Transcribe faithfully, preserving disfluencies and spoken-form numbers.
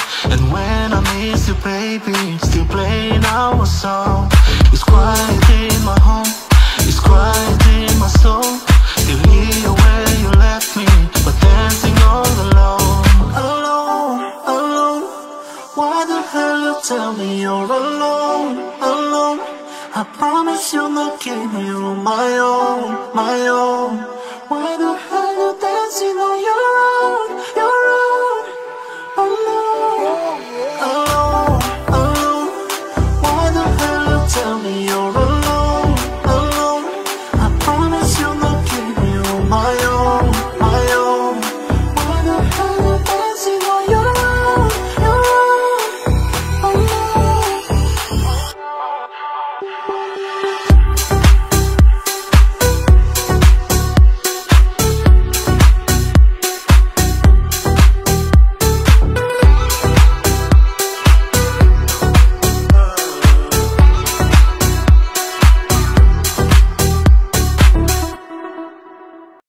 And when I miss you, baby, still playing our song. It's quiet in my home, it's quiet in my soul. Still here where you left me, but dancing all alone. Alone, alone. Why the hell you tell me you're alone, alone? I promise you'll not keep me on my own, my own. Why the